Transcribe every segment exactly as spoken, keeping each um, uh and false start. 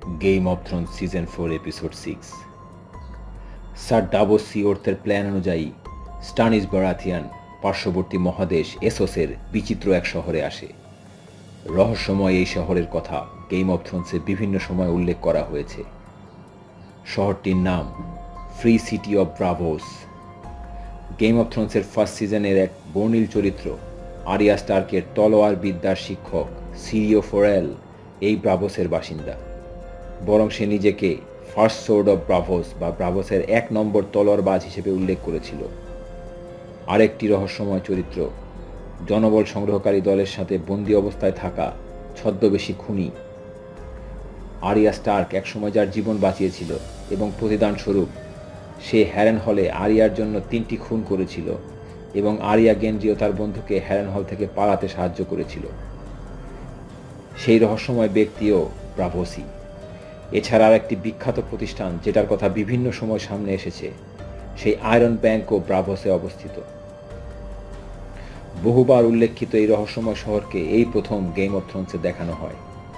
Game of Thrones Season four Episode six sir Davos সিওর্থের plan অনুযায়ী Stannis বারাথিয়ান পার্শ্ববর্তী মহাদেশ এসোসের বিচিত্র এক শহরে আসে। রহস্যময় এই শহরের কথা গেম অফ থ্রোনসে বিভিন্ন সময় উল্লেখ করা হয়েছে। শহরটির নাম free city of Braavos. Game of থ্রোনসের ফার্স্ট সিজনের এক বর্ণিল চরিত্র আরিয়া স্টার্কের তলোয়ার বিদ্যার শিক্ষক সিরিও ফোরেল এই ব্রাভোসের বাসিন্দা। বরং সে নিজেকে ফার্স্ট সোর্ড অফ ব্রাভোস বা ব্রাভোসের এক নম্বর তলোয়ারবাজ হিসেবে উল্লেখ করেছিল। আরেকটি রহস্যময় চরিত্র জনবল সংগ্রহকারী দলের সাথে বন্দি অবস্থায় থাকা ছদ্মবেশী খুনি আরিয়া স্টার্ক একসময় যার জীবন বাঁচিয়েছিল এবং প্রতিদান স্বরূপ সে হ্যারেন হলে আরিয়ার জন্য তিনটি খুন করেছিল এবং আরিয়া গেন্ড্রিও তার বন্ধুকে হ্যারেন হল থেকে পালাতে সাহায্য করেছিল। সেই রহস্যময় ব্যক্তিও ব্রাভোসি। এছাড়া আর একটি বিখ্যাত প্রতিষ্ঠান যেটার কথা বিভিন্ন সময় সামনে এসেছে, সেই আয়রন ব্যাংকও ব্রাভোসে অবস্থিত। বহুবার উল্লেখিত এই রহস্যময় শহরকে এই প্রথম গেম অফ থ্রোনসে দেখানো হয়।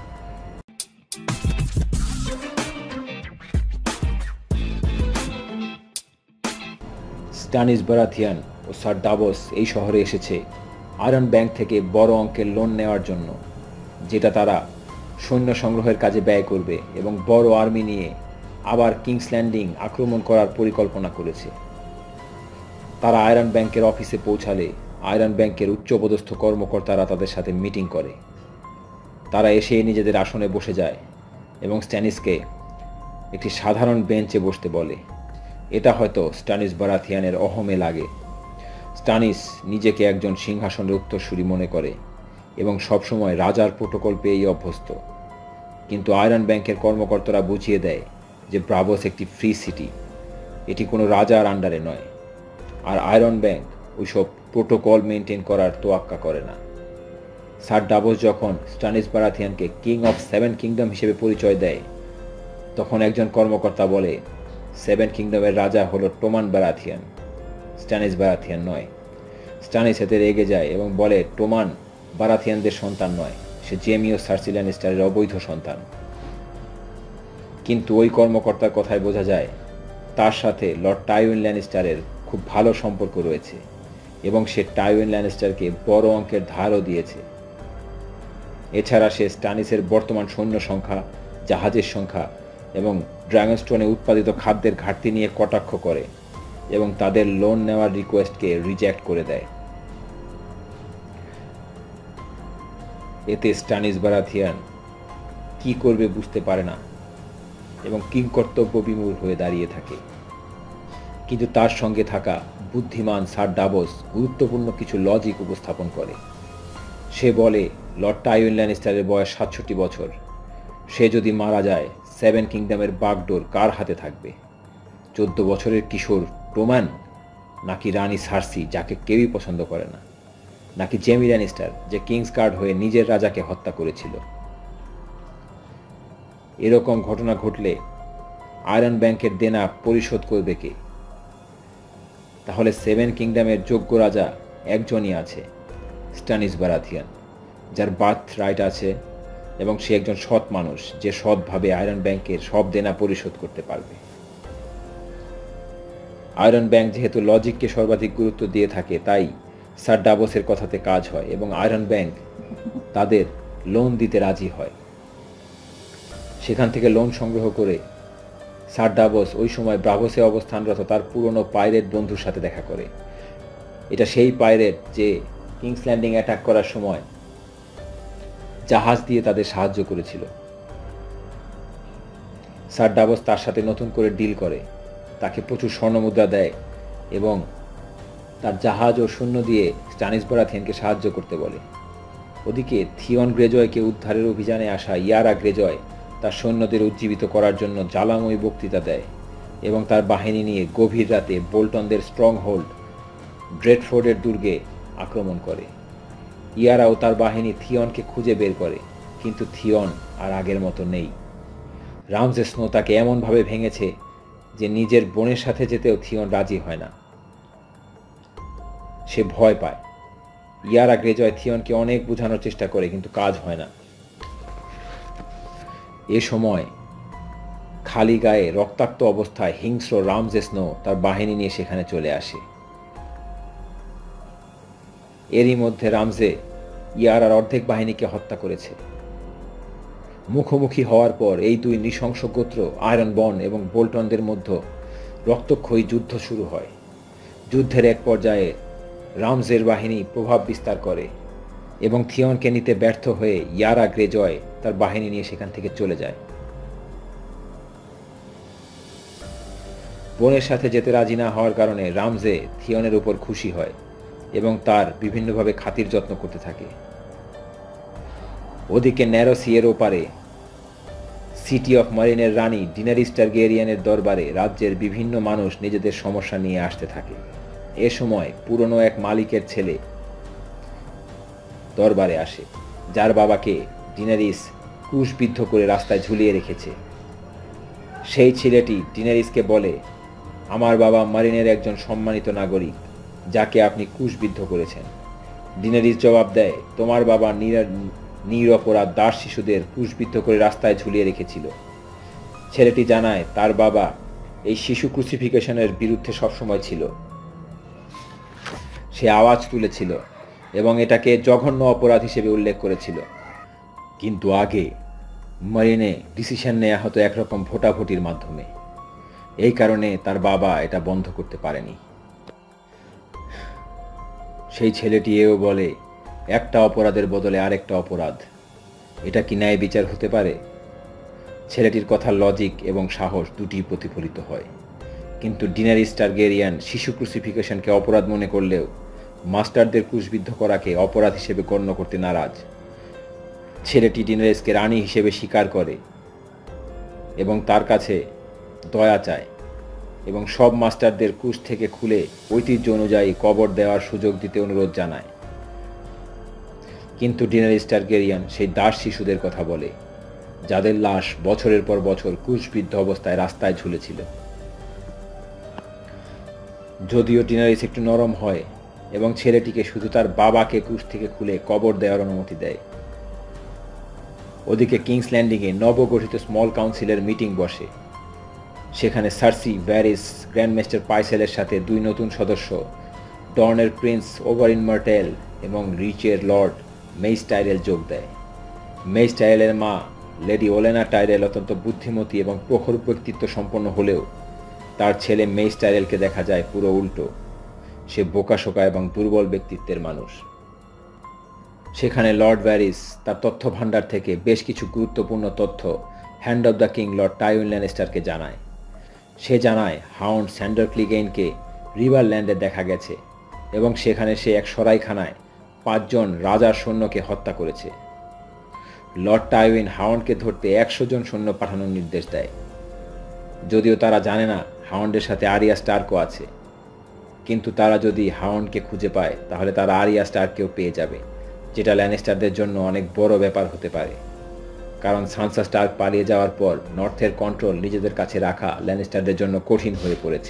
স্টানিস বারাথিয়ান ও স্যার ডাভোস এই শহরে এসেছে আয়রন ব্যাংক থেকে বড় অঙ্কের লোন নেওয়ার জন্য, যেটা তারা সৈন্য সংগ্রহের কাজে ব্যয় করবে এবং বড় আর্মি নিয়ে আবার কিংস ল্যান্ডিং আক্রমণ করার পরিকল্পনা করেছে। তারা আয়রন ব্যাংকের অফিসে পৌঁছালে আয়রন ব্যাংকের উচ্চপদস্থ কর্মকর্তারা তাদের সাথে মিটিং করে। তারা এসে নিজেদের আসনে বসে যায় এবং স্ট্যানিসকে একটি সাধারণ বেঞ্চে বসতে বলে। এটা হয়তো স্টানিস বারাথিয়ানের অহমে লাগে। স্টানিস নিজেকে একজন সিংহাসনের উত্তরসূরি মনে করে এবং সবসময় রাজার প্রোটোকল পেয়েই অভ্যস্ত। কিন্তু আয়রন ব্যাংকের কর্মকর্তারা বুঝিয়ে দেয় যে ব্রাভোস একটি ফ্রি সিটি, এটি কোনো রাজার আন্ডারে নয়, আর আয়রন ব্যাংক ওইসব প্রোটোকল মেনটেন করার তোয়াক্কা করে না। স্যার ডাভোস যখন স্টানিস বারাথিয়ানকে কিং অফ সেভেন কিংডম হিসেবে পরিচয় দেয়, তখন একজন কর্মকর্তা বলে সেভেন কিংডমের রাজা হলো টোমান বারাথিয়ান, স্টানিস বারাথিয়ান নয়। স্টানিস এতে রেগে যায় এবং বলে টোমান বারাথিয়ানদের সন্তান নয়, সে জেমি ও সার্সি ল্যানিস্টারের অবৈধ সন্তান। কিন্তু ওই কর্মকর্তার কথায় বোঝা যায় তার সাথে লর্ড টাইউইন ল্যানিস্টারের খুব ভালো সম্পর্ক রয়েছে এবং সে টাইউইন ল্যানিস্টারকে বড় অঙ্কের ধারও দিয়েছে। এছাড়া সে স্টানিসের বর্তমান সৈন্য সংখ্যা, জাহাজের সংখ্যা এবং ড্রাগনস্টোনে উৎপাদিত খাদ্যের ঘাটতি নিয়ে কটাক্ষ করে এবং তাদের লোন নেওয়ার রিকোয়েস্টকে রিজেক্ট করে দেয়। এতে স্টানিস বারাথিয়ান কি করবে বুঝতে পারে না এবং কিংকর্তব্য বিমূঢ় হয়ে দাঁড়িয়ে থাকে। কিন্তু তার সঙ্গে থাকা বুদ্ধিমান স্যার ডাভোস গুরুত্বপূর্ণ কিছু লজিক উপস্থাপন করে। সে বলে লর্ড টাইউইন ল্যানিস্টারের বয়স সাতষট্টি বছর। সে যদি মারা যায়, সেভেন কিংডমের বাগডোর কার হাতে থাকবে? চোদ্দ বছরের কিশোর টোমান, নাকি রানী সার্সি যাকে কেউই পছন্দ করে না, নাকি জেমি ল্যানিস্টার যে কিংস গার্ড হয়ে নিজের রাজাকে হত্যা করেছিল? এরকম ঘটনা ঘটলে আয়রন ব্যাংকের দেনা পরিশোধ করবে কে? তাহলে সেভেন কিংডমের যোগ্য রাজা একজনই আছে, স্টানিস বারাথিয়ান, যার বার্থ রাইট আছে এবং সে একজন সৎ মানুষ যে সৎভাবে আয়রন ব্যাংকের সব দেনা পরিশোধ করতে পারবে। আয়রন ব্যাংক যেহেতু লজিককে সর্বাধিক গুরুত্ব দিয়ে থাকে, তাই স্যার ডাভোসের কথাতে কাজ হয় এবং আয়রন ব্যাংক তাদের লোন দিতে রাজি হয়। সেখান থেকে লোন সংগ্রহ করে স্যার ডাভোস ওই সময় ব্রাভোসে অবস্থানরত তার পুরনো পাইরেট বন্ধুর সাথে দেখা করে। এটা সেই পাইরেট যে কিংস ল্যান্ডিং অ্যাটাক করার সময় জাহাজ দিয়ে তাদের সাহায্য করেছিল। স্যার ডাভোস তার সাথে নতুন করে ডিল করে, তাকে প্রচুর স্বর্ণমুদ্রা দেয় এবং তার জাহাজ ও সৈন্য দিয়ে স্টানিস বারাথিয়ানকে সাহায্য করতে বলে। ওদিকে থিয়ন গ্রেজয়কে উদ্ধারের অভিযানে আসা ইয়ারা গ্রেজয় তার সৈন্যদের উজ্জীবিত করার জন্য জ্বালাময়ী বক্তৃতা দেয় এবং তার বাহিনী নিয়ে গভীর রাতে বোল্টনদের স্ট্রং হোল্ড ড্রেডফোর্ডের দুর্গে আক্রমণ করে। ইয়ারা ও তার বাহিনী থিয়নকে খুঁজে বের করে, কিন্তু থিয়ন আর আগের মতো নেই। রামসে স্নো তাকে এমনভাবে ভেঙেছে যে নিজের বোনের সাথে যেতেও থিয়ন রাজি হয় না। সে ভয় পায়। ইয়ারা গ্রেজয় থিয়নকে অনেক বোঝানোর চেষ্টা করে, কিন্তু কাজ হয় না। এ সময় খালি গায়ে রক্তাক্ত অবস্থায় হিংস্র রামজে স্নো তার বাহিনী নিয়ে সেখানে চলে আসে। এরই মধ্যে রামজে ইয়ারার অর্ধেক বাহিনীকে হত্যা করেছে। মুখোমুখি হওয়ার পর এই দুই নৃশংস গোত্র আয়রন বন এবং বোল্টনদের মধ্যে রক্তক্ষয়ী যুদ্ধ শুরু হয়। যুদ্ধের এক পর্যায়ে রামজের বাহিনী প্রভাব বিস্তার করে এবং থিয়নকে নিতে ব্যর্থ হয়ে ইয়ারা গ্রেজয় তার বাহিনী নিয়ে সেখান থেকে চলে যায়। বোনের সাথে যেতে রাজি না হওয়ার কারণে রামজে থিয়নের উপর খুশি হয় এবং তার বিভিন্নভাবে খাতির যত্ন করতে থাকে। ওদিকে ন্যারো সিয়ের ওপারে সিটি অফ মারিনের রানী ডিনারিস টারগেরিয়ানের দরবারে রাজ্যের বিভিন্ন মানুষ নিজেদের সমস্যা নিয়ে আসতে থাকে। এ সময় পুরনো এক মালিকের ছেলে দরবারে আসে, যার বাবাকে ডিনারিস ক্রুশবিদ্ধ করে রাস্তায় ঝুলিয়ে রেখেছে। সেই ছেলেটি ডিনারিসকে বলে, আমার বাবা মারিনের একজন সম্মানিত নাগরিক, যাকে আপনি ক্রুশবিদ্ধ করেছেন। ডিনারিস জবাব দেয়, তোমার বাবা নিরপরাধ দাস শিশুদের ক্রুশবিদ্ধ করে রাস্তায় ঝুলিয়ে রেখেছিল। ছেলেটি জানায় তার বাবা এই শিশু ক্রুসিফিকেশনের বিরুদ্ধে সবসময় ছিল। সে আওয়াজ তুলেছিল এবং এটাকে জঘন্য অপরাধ হিসেবে উল্লেখ করেছিল, কিন্তু আগে মারিনে ডিসিশন নেওয়া হতো একরকম ভোটাভুটির মাধ্যমে। এই কারণে তার বাবা এটা বন্ধ করতে পারেনি। সেই ছেলেটি এও বলে, একটা অপরাধের বদলে আরেকটা অপরাধ, এটা কি ন্যায় বিচার হতে পারে? ছেলেটির কথার লজিক এবং সাহস দুটি প্রতিফলিত হয়, কিন্তু ডিনারিস টারগেরিয়ান শিশু ক্রুসিফিকেশনকে অপরাধ মনে করলেও মাস্টারদের ক্রুশবিদ্ধ করাকে অপরাধ হিসেবে গণ্য করতে নারাজ। ছেলেটি ডিনারিসকে রানী হিসেবে স্বীকার করে এবং তার কাছে দয়া চায় এবং সব মাস্টারদের ক্রুশ থেকে খুলে ঐতিহ্য অনুযায়ী কবর দেওয়ার সুযোগ দিতে অনুরোধ জানায়। কিন্তু ডিনারিস টারগেরিয়ান সেই দাস শিশুদের কথা বলে, যাদের লাশ বছরের পর বছর ক্রুশবিদ্ধ অবস্থায় রাস্তায় ঝুলেছিল। যদিও ডিনারিস একটু নরম হয় এবং ছেলেটিকে শুধু তার বাবাকে ক্রুশ থেকে খুলে কবর দেওয়ার অনুমতি দেয়। ওদিকে কিংস ল্যান্ডিংয়ে নবগঠিত স্মল কাউন্সিলের মিটিং বসে। সেখানে সার্সি, ভ্যারিস, গ্র্যান্ডমাস্টার পাইসেলের সাথে দুই নতুন সদস্য ডর্নের প্রিন্স ওভারিন মার্টেল এবং রিচের লর্ড মেইস টাইরেল যোগ দেয়। মেইস টাইরেলের মা লেডি ওলেনা টাইরেল অত্যন্ত বুদ্ধিমতী এবং প্রখর ব্যক্তিত্ব সম্পন্ন হলেও তার ছেলে মেইস টাইরেলকে দেখা যায় পুরো উল্টো। সে বোকাশোকা এবং দুর্বল ব্যক্তিত্বের মানুষ। সেখানে লর্ড ভ্যারিস তার তথ্য ভাণ্ডার থেকে বেশ কিছু গুরুত্বপূর্ণ তথ্য hand of the king lord Tywin ল্যানিস্টারকে জানায়। সে জানায় হাউন্ড স্যান্ডার ক্লিগেইনকে রিভারল্যান্ডে দেখা গেছে এবং সেখানে সে এক সরাইখানায় পাঁচজন রাজার সৈন্যকে হত্যা করেছে। লর্ড টাইউইন হাউন্ডকে ধরতে একশো জন সৈন্য পাঠানোর নির্দেশ দেয়। যদিও তারা জানে না হাউন্ডের সাথে আরিয়া স্টার্কও আছে, কিন্তু তারা যদি হাউন্ডকে খুঁজে পায় তাহলে তারা আরিয়া স্টার্ককেও পেয়ে যাবে, যেটা ল্যানিস্টারদের জন্য অনেক বড় ব্যাপার হতে পারে। কারণ সানসা স্টার্ক পালিয়ে যাওয়ার পর নর্থের কন্ট্রোল নিজেদের কাছে রাখা ল্যানিস্টারদের জন্য কঠিন হয়ে পড়েছে।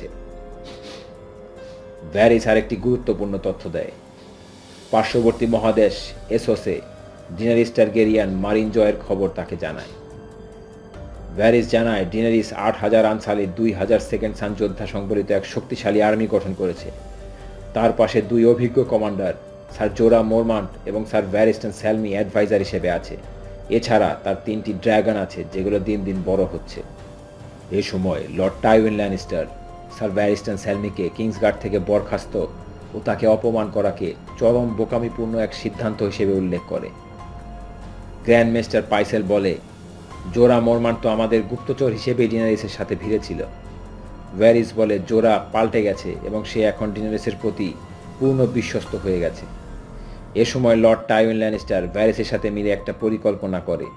ভ্যারিস আরেকটি গুরুত্বপূর্ণ তথ্য দেয়। পার্শ্ববর্তী মহাদেশ এসোসে ডিনারিস টারগেরিয়ান মারিন জয়ের খবর তাকে জানায়। ভ্যারিস জানায় ডিনারিস আট হাজার আনসালের দুই হাজার সেকেন্ড সান যোদ্ধা সংবলিত এক শক্তিশালী আর্মি গঠন করেছে। তার পাশে দুই অভিজ্ঞ কমান্ডার স্যার জোরা মোরমান্ট এবং স্যার ভ্যারিস্টন স্যালমি অ্যাডভাইজার হিসেবে আছে। এছাড়া তার তিনটি ড্র্যাগন আছে, যেগুলো দিন দিন বড় হচ্ছে। এ সময় lord Tywin Lannister sir Barristan স্যালমিকে কিংসগার্ড থেকে বরখাস্ত ও তাকে অপমান করাকে চরম বোকামিপূর্ণ এক সিদ্ধান্ত হিসেবে উল্লেখ করে। গ্র্যান্ডমাস্টার পাইসেল বলে, জোরা মোরমান্ট তো আমাদের গুপ্তচর হিসেবে ডিনারিসের সাথে ভিড়েছিল। ভ্যারিস বলে, জোরা পাল্টে গেছে এবং সে এখন ডিনারিসের প্রতি পূর্ণ বিশ্বস্ত হয়ে গেছে। এ সময় লর্ড টাইউইন ল্যানিস্টার ভ্যারিসের সাথে মিলে একটা পরিকল্পনা করে।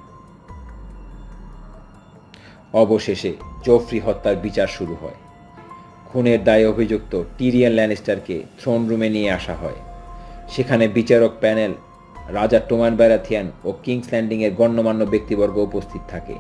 অবশেষে জোফ্রি হত্যার বিচার শুরু হয়। খুনের দায়ে অভিযুক্ত টিরিয়ন ল্যানিস্টারকে থ্রোন রুমে নিয়ে আসা হয়। সেখানে বিচারক প্যানেল, রাজা টোমান ব্যারাথিয়ান ও কিংস ল্যান্ডিংয়ের গণ্যমান্য ব্যক্তিবর্গ উপস্থিত থাকে।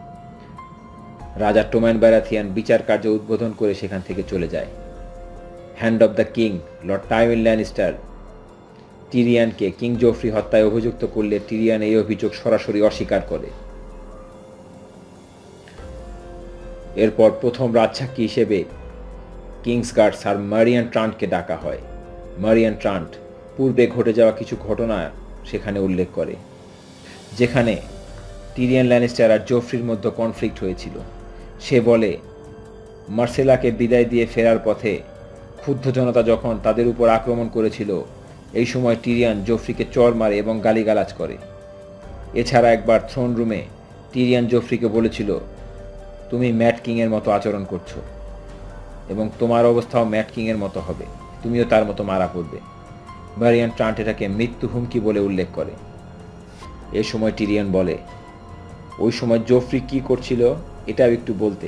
রাজা টোমান ব্যারাথিয়ান বিচার কার্য উদ্বোধন করে সেখান থেকে চলে যায়। Hand of the king lord Tywin Lannister টিরিয়ানকে কিং জোফ্রি হত্যায় অভিযুক্ত করলে টিরিয়ান এই অভিযোগ সরাসরি অস্বীকার করে। এরপর প্রথম রাজসাক্ষী হিসেবে কিংসগার্ড স্যার মারিয়ান ট্রান্টকে ডাকা হয়। মারিয়ান ট্রান্ট পূর্বে ঘটে যাওয়া কিছু ঘটনা সেখানে উল্লেখ করে, যেখানে টিরিয়ন ল্যানিস্টার আর জোফ্রির মধ্যে কনফ্লিক্ট হয়েছিল। সে বলে, মার্সেলাকে বিদায় দিয়ে ফেরার পথে ক্ষুব্ধ জনতা যখন তাদের উপর আক্রমণ করেছিল, এই সময় টিরিয়ন জোফ্রিকে চড় মারে এবং গালিগালাজ করে। এছাড়া একবার থ্রোন রুমে টিরিয়ন জোফ্রিকে বলেছিল, তুমি ম্যাট কিংয়ের মতো আচরণ করছো এবং তোমার অবস্থাও ম্যাট কিংয়ের মতো হবে, তুমিও তার মতো মারা পড়বে। মারিয়ান ট্রান্ট এটাকে মৃত্যু হুমকি বলে উল্লেখ করে। এ সময় টিরিয়ন বলে, ওই সময় জোফ্রি কি করছিল এটাও একটু বলতে।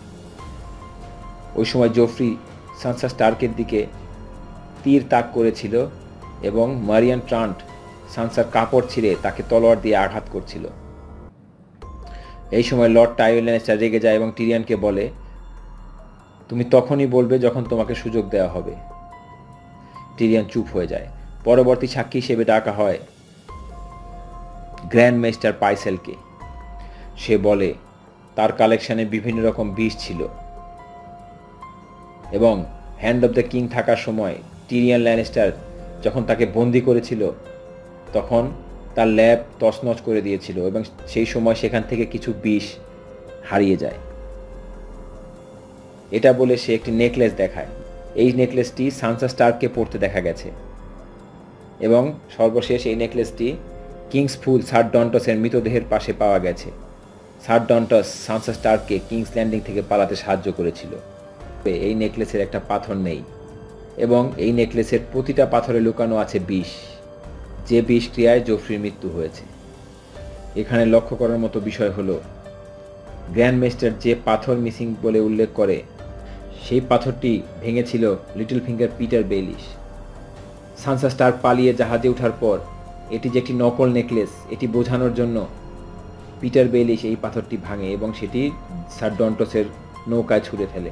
ওই সময় জোফ্রি সানসা স্টার্কের দিকে তীর তাক করেছিল এবং মারিয়ান ট্রান্ট সানসার কাপড় ছিঁড়ে তাকে তলোয়ার দিয়ে আঘাত করছিল। এই সময় লর্ড টাইওয়েন ল্যানিস্টার রেগে যায় এবং টিরিয়নকে বলে, তুমি তখনই বলবে যখন তোমাকে সুযোগ দেওয়া হবে। টিরিয়ন চুপ হয়ে যায়। পরবর্তী সাক্ষী হিসেবে ডাকা হয় গ্র্যান্ড মাস্টার পাইসেলকে। সে বলে, তার কালেকশনে বিভিন্ন রকম বিষ ছিল এবং হ্যান্ড অব দ্য কিং থাকার সময় টিরিয়ন ল্যানিস্টার যখন তাকে বন্দি করেছিল তখন তার ল্যাব তছনছ করে দিয়েছিল এবং সেই সময় সেখান থেকে কিছু বিষ হারিয়ে যায়। এটা বলে সে একটি নেকলেস দেখায়। এই নেকলেসটি সানসা স্টার্ককে পরতে দেখা গেছে এবং সর্বশেষ এই নেকলেসটি কিংস ফুল সার ডন্টসের মৃতদেহের পাশে পাওয়া গেছে। সার ডন্টস সানসা স্টার্ককে কিংস ল্যান্ডিং থেকে পালাতে সাহায্য করেছিল। এই নেকলেসের একটা পাথর নেই এবং এই নেকলেসের প্রতিটা পাথরে লুকানো আছে বিষ, যে বিষ ক্রিয়ায় জোফ্রির মৃত্যু হয়েছে। এখানে লক্ষ্য করার মতো বিষয় হলো, গ্র্যান্ড মাস্টার যে পাথর মিসিং বলে উল্লেখ করে সেই পাথরটি ভেঙেছিল Littlefinger Petyr Baelish. Sansa Stark পালিয়ে জাহাজে ওঠার পর এটি যে একটি নকল নেকলেস এটি বোঝানোর জন্য পিটার বেইলিশ এই পাথরটি ভাঙে এবং সেটি স্যার ডন্টসের নৌকায় ছুঁড়ে ফেলে।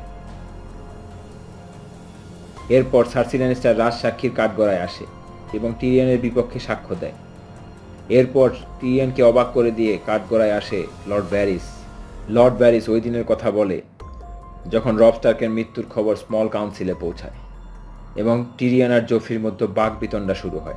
এরপর সার্সি ল্যানিস্টার রাজসাক্ষীর কাঠগড়ায় আসে এবং টিরিয়নের বিপক্ষে সাক্ষ্য দেয়। এরপর টিরিয়নকে অবাক করে দিয়ে কাঠগড়ায় আসে লর্ড ভ্যারিস। লর্ড ভ্যারিস ওই দিনের কথা বলে যখন রব স্টার্কের মৃত্যুর খবর স্মল কাউন্সিলে পৌঁছায় এবং টিরিয়ন আর জোফ্রির মধ্যে বাকবিতণ্ডা শুরু হয়।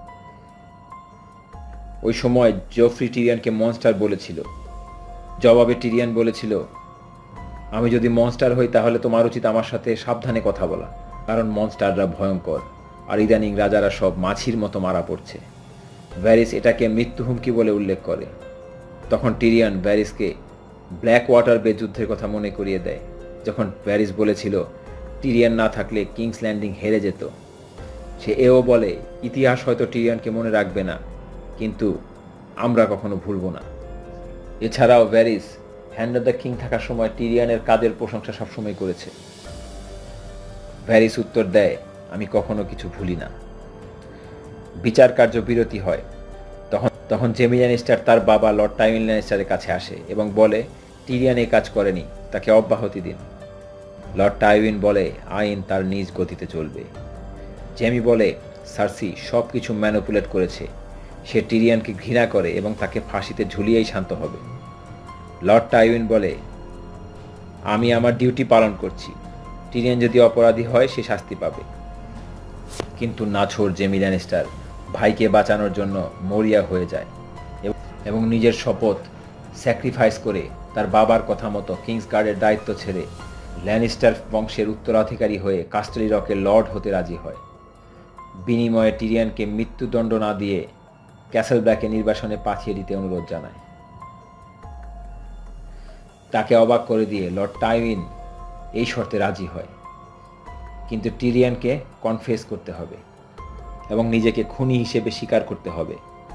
ওই সময় জোফ্রি টিরিয়নকে মনস্টার বলেছিল। জবাবে টিরিয়ন বলেছিল, আমি যদি মনস্টার হই তাহলে তোমার উচিত আমার সাথে সাবধানে কথা বলা, কারণ মনস্টাররা ভয়ঙ্কর আর ইদানিং রাজারা সব মাছির মতো মারা পড়ছে। ভ্যারিস এটাকে মৃত্যু হুমকি বলে উল্লেখ করে। তখন টিরিয়ন ভ্যারিসকে ব্ল্যাক ওয়াটার বে যুদ্ধের কথা মনে করিয়ে দেয়, যখন ভ্যারিস বলেছিল টিরিয়ন না থাকলে কিংস ল্যান্ডিং হেরে যেত। সে এও বলে, ইতিহাস হয়তো টিরিয়নকে মনে রাখবে না, কিন্তু আমরা কখনো ভুলব না। এছাড়াও Varys hand of the king থাকার সময় টিরিয়নের কাজের প্রশংসা সবসময় করেছে। ভ্যারিস উত্তর দেয়, আমি কখনো কিছু ভুলি না। বিচার কার্য বিরতি হয়। তখন তখন জেমি ল্যানিস্টার তার বাবা লর্ড টাইওয়েন ল্যানিস্টারের কাছে আসে এবং বলে, টিরিয়ন এই কাজ করেনি, তাকে অব্যাহতি দিন। লর্ড টাইওয়েন বলে, আইন তার নিজ গতিতে চলবে। জেমি বলে, সার্সি সব কিছু ম্যানিপুলেট করেছে, সে টিরিয়নকে ঘৃণা করে এবং তাকে ফাঁসিতে ঝুলিয়েই শান্ত হবে। লর্ড টাইওয়েন বলে, আমি আমার ডিউটি পালন করছি, টিরিয়ন যদি অপরাধী হয় সে শাস্তি পাবে। কিন্তু নাছোড় জেমি ল্যানিস্টার ভাইকে বাঁচানোর জন্য মরিয়া হয়ে যায় এবং নিজের শপথ স্যাক্রিফাইস করে তার বাবার কথা মতো কিংসগার্ডের দায়িত্ব ছেড়ে ল্যানিস্টার বংশের উত্তরাধিকারী হয়ে কাস্টেলি রকের লর্ড হতে রাজি হয়। বিনিময়ে টিরিয়নকে মৃত্যুদণ্ড না দিয়ে ক্যাসেল ব্ল্যাকে নির্বাসনে পাঠিয়ে দিতে অনুরোধ জানায়। তাকে অবাক করে দিয়ে লর্ড টাইওয়েন এই শর্তে রাজি হয়, কিন্তু টিরিয়নকে কনফেস করতে হবে এবং নিজেকে খুনি হিসেবে স্বীকার করতে হবে।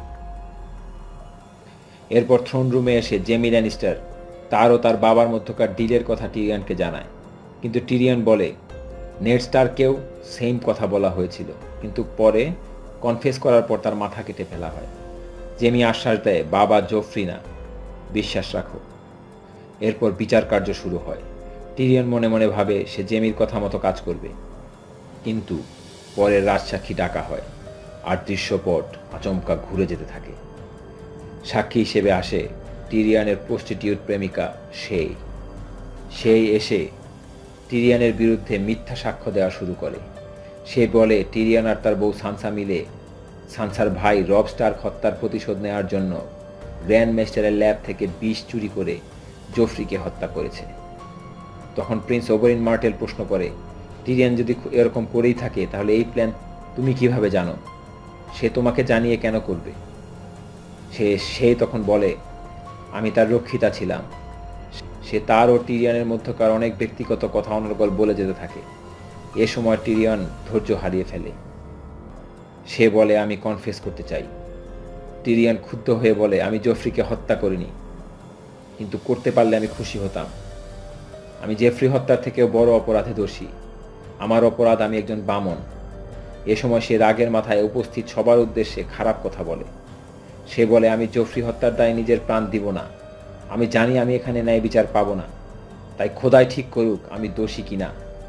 এরপর থ্রোন রুমে এসে জেমি ল্যানিস্টার তার ও তার বাবার মধ্যকার ডিলের কথা টিরিয়নকে জানায়, কিন্তু টিরিয়ন বলে নেড স্টার্ককেও সেম কথা বলা হয়েছিল, কিন্তু পরে কনফেস করার পর তার মাথা কেটে ফেলা হয়। জেমি আশ্বাস দেয়, বাবা জোফ্রি না, বিশ্বাস রাখো। এরপর বিচার কার্য শুরু হয়। টিরিয়ন মনে মনে ভাবে সে জেমির কথা মতো কাজ করবে, কিন্তু পরের রাজসাক্ষী ডাকা হয় আর দৃশ্যপট আচমকা ঘুরে যেতে থাকে। সাক্ষী হিসেবে আসে টিরিয়নের প্রস্টিটিউট প্রেমিকা সেই। সেই এসে টিরিয়ানের বিরুদ্ধে মিথ্যা সাক্ষ্য দেওয়া শুরু করে। সে বলে টিরিয়ান আর তার বউ সানসা মিলে সানসার ভাই রব স্টার্ক হত্যার প্রতিশোধ নেওয়ার জন্য গ্র্যান্ড মাস্টারের ল্যাব থেকে বিষ চুরি করে জোফ্রিকে হত্যা করেছে। তখন প্রিন্স ওবেরিন মার্টেল প্রশ্ন করে, টিরিয়ান যদি এরকম করেই থাকে তাহলে এই প্ল্যান তুমি কিভাবে জানো? সে তোমাকে জানিয়ে কেন করবে? সে সে তখন বলে, আমি তার রক্ষিতা ছিলাম। সে তার ও টিরিয়ানের মধ্যকার অনেক ব্যক্তিগত কথা অনর্গল বলে যেতে থাকে। এ সময় টিরিয়ান ধৈর্য হারিয়ে ফেলে। সে বলে, আমি কনফেস করতে চাই। টিরিয়ান ক্ষুব্ধ হয়ে বলে, আমি জেফ্রিকে হত্যা করিনি, কিন্তু করতে পারলে আমি খুশি হতাম। আমি জেফ্রি হত্যার থেকেও বড় অপরাধে দোষী। আমার অপরাধ, আমি একজন বামন। এ সময় সে রাগের মাথায় উপস্থিত সবার উদ্দেশ্যে খারাপ কথা বলে। সে বলে, আমি জেফ্রি হত্যার দায়ে নিজের প্রাণ দিব না। আমি জানি আমি এখানে ন্যায় বিচার পাবো না, তাই খোদাই ঠিক করুক আমি দোষী কিনা।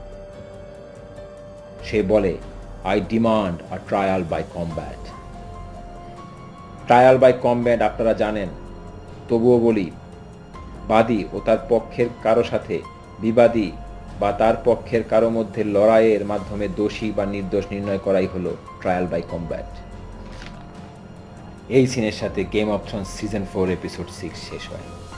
সে বলে, I demand a trial by combat. Trial by combat আপনারা জানেন, তবুও বলি, বাদী ও তার পক্ষের কারো সাথে বিবাদী বা তার পক্ষের কারো মধ্যে লড়াইয়ের মাধ্যমে দোষী বা নির্দোষ নির্ণয় করাই হলো ট্রায়াল বাই কমব্যাট। এই সিনের সাথে game of thrones season four episode six শেষ হয়।